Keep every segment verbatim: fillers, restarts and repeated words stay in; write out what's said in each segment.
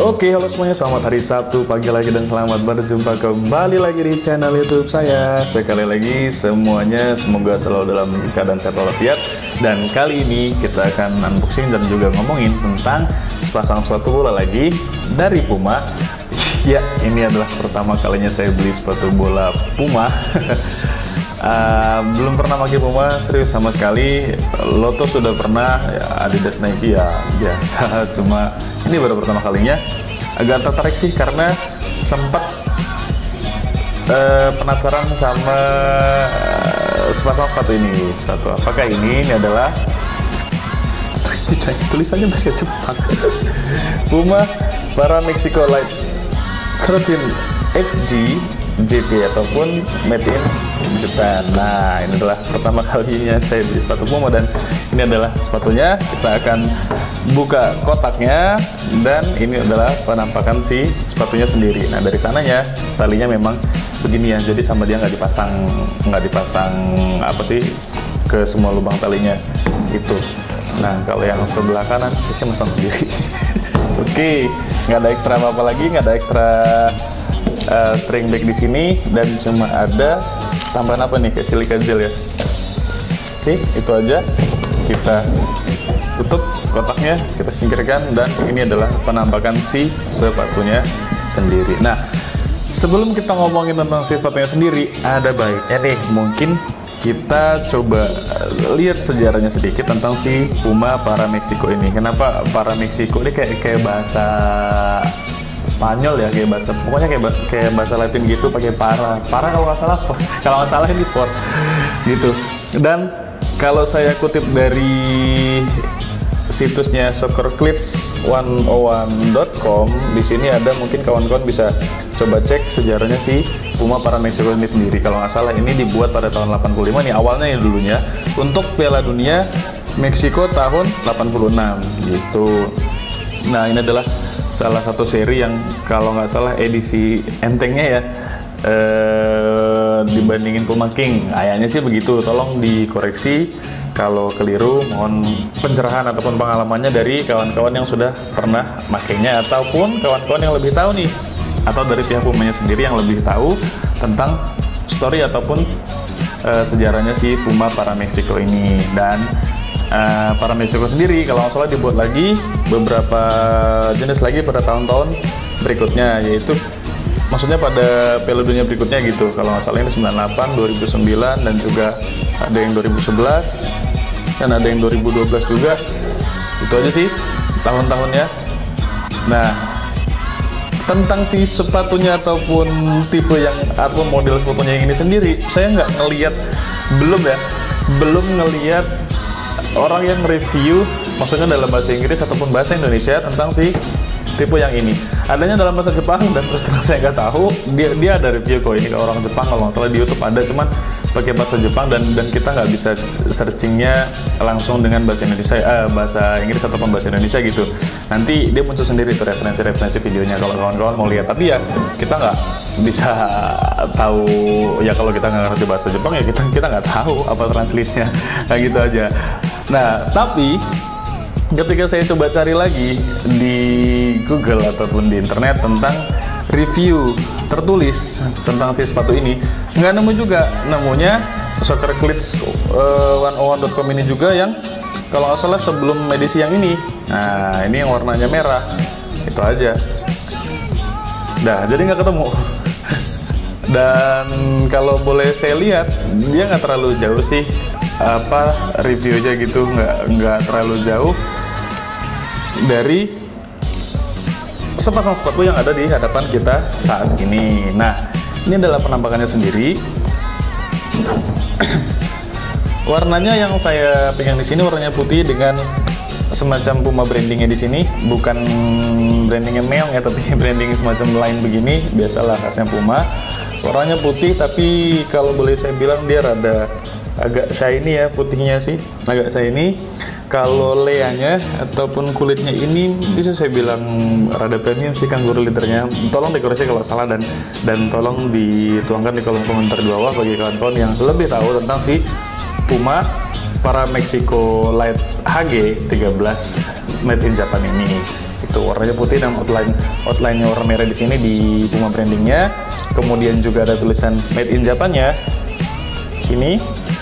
Oke, halo semuanya, selamat hari Sabtu pagi lagi dan selamat berjumpa kembali lagi di channel YouTube saya. Sekali lagi semuanya semoga selalu dalam keadaan sehat walafiat. Dan kali ini kita akan unboxing dan juga ngomongin tentang sepasang sepatu bola lagi dari Puma. Ya, ini adalah pertama kalinya saya beli sepatu bola Puma. Uh, belum pernah pakai Puma, serius sama sekali. Lotto sudah pernah, ya, Adidas, Nike ya biasa. Cuma ini baru pertama kalinya. Agak tertarik sih karena sempat uh, penasaran sama uh, sepasang sepatu ini. Sepatu apakah ini? Ini adalah tulisannya bahasa Jepang. Puma Para Mexico Light Thirteen X G J P ataupun Made in Japan. Nah, ini adalah pertama kalinya saya beli sepatu Puma dan ini adalah sepatunya. Kita akan buka kotaknya dan ini adalah penampakan si sepatunya sendiri. Nah, dari sananya talinya memang begini ya. Jadi sama dia nggak dipasang nggak dipasang apa sih ke semua lubang talinya itu. Nah, kalau yang sebelah kanan saya sih masang sendiri. Oke, nggak ada ekstra apa-apa lagi, nggak ada ekstra Uh, string bag di sini dan cuma ada tambahan apa nih, kayak silika gel ya. Oke, itu aja. Kita tutup kotaknya, kita singkirkan dan ini adalah penampakan si sepatunya sendiri. Nah, sebelum kita ngomongin tentang si sepatunya sendiri, ada baiknya nih mungkin kita coba lihat sejarahnya sedikit tentang si Puma Para Mexico ini. Kenapa Para Mexico ini kayak kayak bahasa Spanyol ya, kayak bahasa, pokoknya kayak kayak bahasa Latin gitu, pakai para para kalau nggak salah kalau nggak salah ini for gitu. Dan kalau saya kutip dari situsnya soccer clits seratus dot com, di sini ada, mungkin kawan-kawan bisa coba cek sejarahnya si Puma Para Mexico ini sendiri. Kalau nggak salah ini dibuat pada tahun delapan puluh lima nih awalnya ya dulunya untuk Piala Dunia Meksiko tahun delapan puluh enam gitu. Nah, ini adalah salah satu seri yang kalau nggak salah edisi entengnya ya eh, dibandingin Puma King. Kayaknya sih begitu, tolong dikoreksi kalau keliru, mohon pencerahan ataupun pengalamannya dari kawan-kawan yang sudah pernah makainya ataupun kawan-kawan yang lebih tahu nih, atau dari pihak Pumanya sendiri yang lebih tahu tentang story ataupun eh, sejarahnya si Puma Para Mexico ini. Dan Uh, Para Mexico sendiri kalau nggak salah dibuat lagi beberapa jenis lagi pada tahun-tahun berikutnya, yaitu maksudnya pada Piala Dunia berikutnya gitu. Kalau nggak salah ini sembilan puluh delapan, dua ribu sembilan, dan juga ada yang dua ribu sebelas dan ada yang dua ribu dua belas juga. Itu aja sih tahun-tahunnya. Nah, tentang si sepatunya ataupun tipe yang atau model sepatunya yang ini sendiri, saya nggak ngelihat, belum ya belum ngelihat orang yang review, maksudnya dalam bahasa Inggris ataupun bahasa Indonesia tentang si tipe yang ini. Adanya dalam bahasa Jepang dan terus terang saya nggak tahu. Dia dia ada review kok ini ke orang Jepang, kalau nggak salah di YouTube ada, cuman pakai bahasa Jepang dan dan kita nggak bisa searchingnya langsung dengan bahasa Indonesia, eh, bahasa Inggris ataupun bahasa Indonesia gitu. Nanti dia muncul sendiri tuh referensi-referensi videonya kalau kawan-kawan mau lihat. Tapi ya kita nggak bisa tahu ya, kalau kita nggak ngerti bahasa Jepang ya kita kita nggak tahu apa translate-nya, kayak gitu aja. Nah, tapi ketika saya coba cari lagi di Google ataupun di internet tentang review tertulis tentang si sepatu ini, nggak nemu juga. Nemunya soccer clits seratus dot com ini juga yang kalau nggak salah sebelum edisi yang ini. Nah, ini yang warnanya merah. Itu aja. Dah, jadi nggak ketemu. Dan kalau boleh saya lihat, dia nggak terlalu jauh sih apa reviewnya gitu, nggak nggak terlalu jauh dari sepasang sepatu yang ada di hadapan kita saat ini. Nah, ini adalah penampakannya sendiri. Warnanya yang saya pegang di sini warnanya putih dengan semacam Puma brandingnya di sini, bukan brandingnya meong ya, tapi branding semacam lain begini, biasalah khasnya Puma. Warnanya putih, tapi kalau boleh saya bilang dia rada agak shiny ya, putihnya sih agak shiny. Kalau leanya ataupun kulitnya ini bisa saya bilang rada premium sih, kangguru leathernya. Tolong dikoreksi kalau salah dan dan tolong dituangkan di kolom komentar di bawah bagi kawan-kawan yang lebih tahu tentang si Puma Para Mexico Light H G tiga belas Made in Japan ini. itu warnanya putih dan outline outline-nya warna merah di sini di Puma brandingnya. Kemudian juga ada tulisan Made in Japan-nya. Sini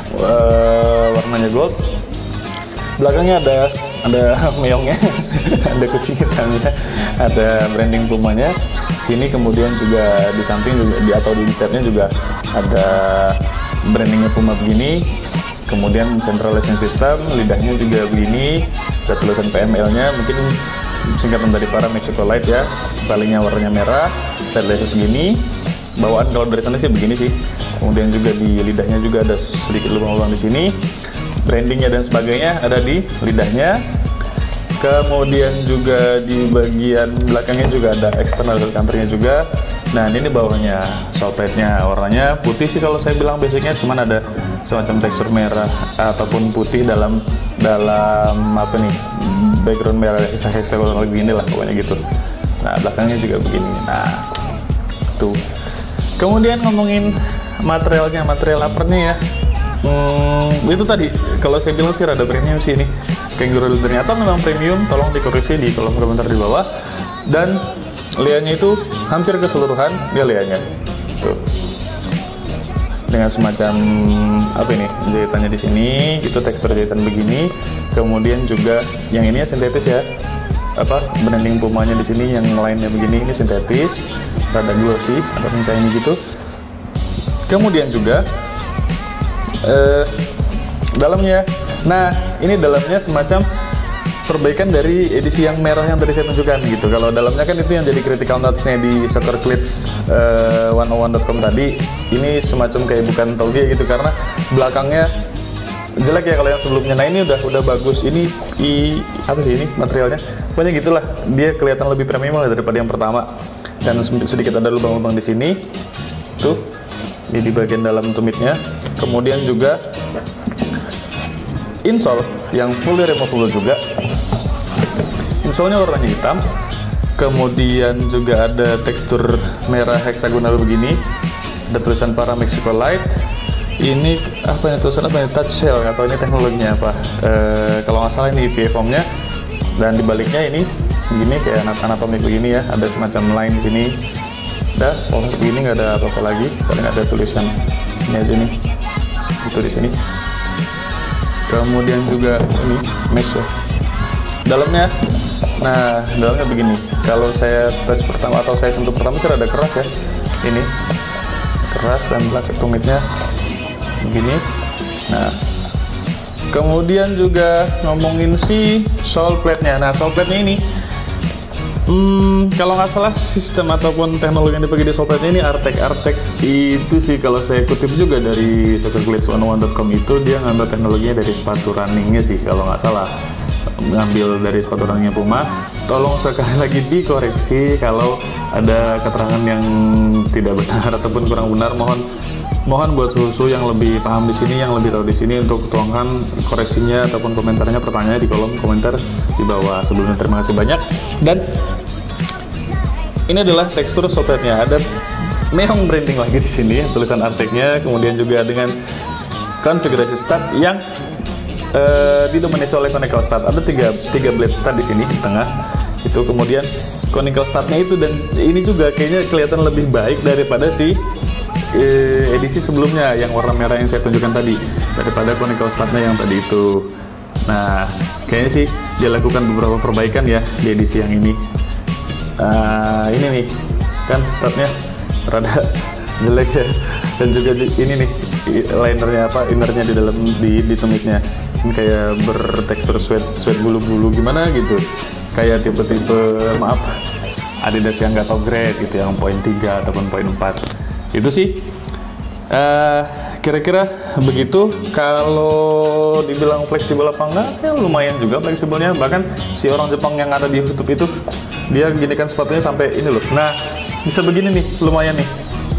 uh, warnanya gold. Belakangnya ada ada meongnya, ada kucing hitamnya, ada branding Pumanya. Sini kemudian juga di samping juga di atau di instepnya juga ada brandingnya Puma begini. Kemudian central locking system, lidahnya juga begini, ada tulisan P M L-nya, mungkin singkatan dari para Mexico Light ya. Palingnya warnanya merah, taillightnya segini, bawaan kalau dari sana sih begini sih. Kemudian juga di lidahnya juga ada sedikit lubang-lubang di sini. Brandingnya dan sebagainya ada di lidahnya. Kemudian juga di bagian belakangnya juga ada external counternya juga. Nah ini bawahnya, sole plate-nya warnanya putih sih kalau saya bilang basicnya, cuman ada semacam tekstur merah ataupun putih dalam dalam apa nih background merah hexagonal begini lah pokoknya gitu. Nah belakangnya juga begini. Nah tuh. Kemudian ngomongin materialnya, material uppernya ya. Hmm, itu tadi kalau saya bilang sih rada premium sih ini. Kangaroo ternyata memang premium, tolong dikoreksi di kolom komentar di bawah. Dan liannya itu hampir keseluruhan dia liannya tuh dengan semacam apa ini jahitannya di sini, itu tekstur jahitan begini. Kemudian juga yang ini ya sintetis ya, apa branding Pumanya di sini yang lainnya begini, ini sintetis, rada glossy atau kayak ini gitu. Kemudian juga eh, dalamnya, nah ini dalamnya semacam perbaikan dari edisi yang merah yang tadi saya tunjukkan gitu. Kalau dalamnya kan itu yang jadi critical notes-nya di Soccer Cleats uh, seratus satu dot com tadi. Ini semacam kayak bukan tauge gitu karena belakangnya jelek ya kalau yang sebelumnya. Nah ini udah udah bagus. Ini i, apa sih ini materialnya? Pokoknya gitulah. Dia kelihatan lebih premium lah daripada yang pertama. Dan sedikit ada lubang-lubang di sini. Tuh. Ini di bagian dalam tumitnya. Kemudian juga insole yang fully removable juga. Insole-nya warnanya hitam. Kemudian juga ada tekstur merah hexagonal begini. Ada tulisan para Mexico Light. Ini apa ya tulisan apa ya? Touch shell atau ini teknologinya apa? E, kalau nggak salah ini E V A foam-nya. Dan di baliknya ini begini kayak anatomik begini ya. Ada semacam line di sini. Udah, polos begini nggak ada apa-apa lagi. Paling ada tulisan ini aja nih. Itu di sini. Kemudian juga ini mesh ya dalamnya. Nah dalamnya begini, kalau saya touch pertama atau saya sentuh pertama sih rada keras ya, ini keras dan belakang tumitnya begini. Nah kemudian juga ngomongin si sole plate-nya. Nah sole plate-nya ini Hmm, kalau nggak salah sistem ataupun teknologi yang dipakai di sole plate ini Artec. Artec itu sih kalau saya kutip juga dari Soccer Cleats seratus satu dot com itu dia ngambil teknologinya dari sepatu runningnya sih kalau nggak salah, ngambil dari sepatu runningnya Puma. Tolong sekali lagi dikoreksi kalau ada keterangan yang tidak benar ataupun kurang benar. Mohon mohon buat susu yang lebih paham di sini, yang lebih tahu di sini untuk tuangkan koreksinya ataupun komentarnya, pertanyaannya di kolom komentar di bawah. Sebelumnya terima kasih banyak. Dan ini adalah tekstur sole plate-nya. Ada meong branding lagi di sini, tulisan Artec-nya. Kemudian juga dengan konfigurasi stud yang uh, didominasi oleh conical stud. Ada tiga, tiga blade stud di sini di tengah. Itu kemudian conical stud-nya itu, dan ini juga kayaknya kelihatan lebih baik daripada si uh, edisi sebelumnya yang warna merah yang saya tunjukkan tadi, daripada conical stud-nya yang tadi itu. Nah, kayaknya sih dia lakukan beberapa perbaikan ya di edisi yang ini. Uh, ini nih kan stutnya rada jelek ya, dan juga di, ini nih linernya apa innernya di dalam di, di tumitnya ini kayak bertekstur sweat sweat bulu-bulu gimana gitu, kayak tipe-tipe maaf Adidas yang nggak top grade gitu, yang poin tiga ataupun poin empat itu sih. Uh, kira-kira begitu. Kalau dibilang fleksibel apa enggak, ya lumayan juga fleksibelnya. Bahkan si orang Jepang yang ada di YouTube itu dia ginikan sepatunya sampai ini loh. Nah bisa begini nih, lumayan nih.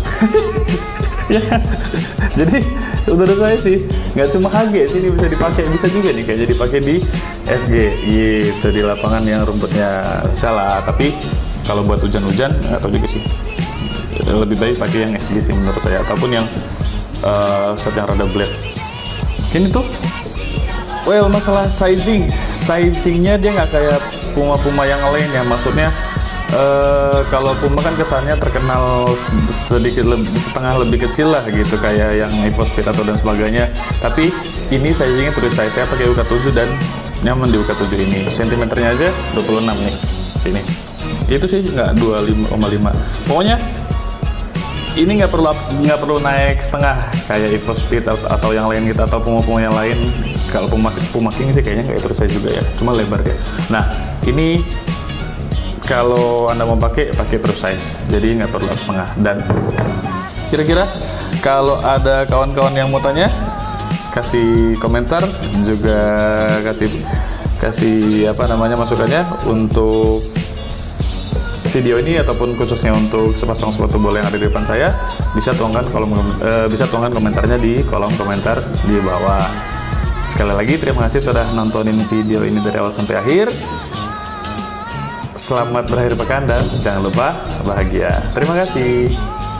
Ya, jadi menurut saya sih nggak cuma H G sih, ini bisa dipakai, bisa juga nih kayak jadi pakai di F G gitu, di lapangan yang rumputnya salah. Tapi kalau buat hujan-hujan atau juga sih lebih baik pakai yang S G sih menurut saya, ataupun yang uh, set yang rada blade. Ini tuh well masalah sizing, sizingnya dia nggak kayak Puma-Puma yang lain ya, maksudnya uh, kalau Puma kan kesannya terkenal sedikit lebih, setengah lebih kecil lah gitu, kayak yang EvoSpeed atau dan sebagainya. Tapi ini sizingnya terus size, saya pakai U K tujuh dan nyaman di U K tujuh ini. Sentimeternya aja dua puluh enam nih, sini. Itu sih nggak dua puluh lima koma lima. Pokoknya ini nggak perlu nggak perlu naik setengah kayak EvoSpeed atau, atau yang lain gitu, atau Puma-Puma yang lain. Kalau Puma Puma King sih kayaknya nggak terus saya juga ya, cuma lebar ya. Nah ini kalau Anda mau pakai pakai terus size, jadi nggak perlu setengah. Dan kira-kira kalau ada kawan-kawan yang mau tanya, kasih komentar, juga kasih kasih apa namanya masukannya untuk video ini, ataupun khususnya untuk sepasang sepatu bola yang ada di depan saya, bisa tuangkan kolom eh, bisa tuangkan komentarnya di kolom komentar di bawah. Sekali lagi terima kasih sudah nontonin video ini dari awal sampai akhir. Selamat berakhir pekan dan jangan lupa bahagia. Terima kasih.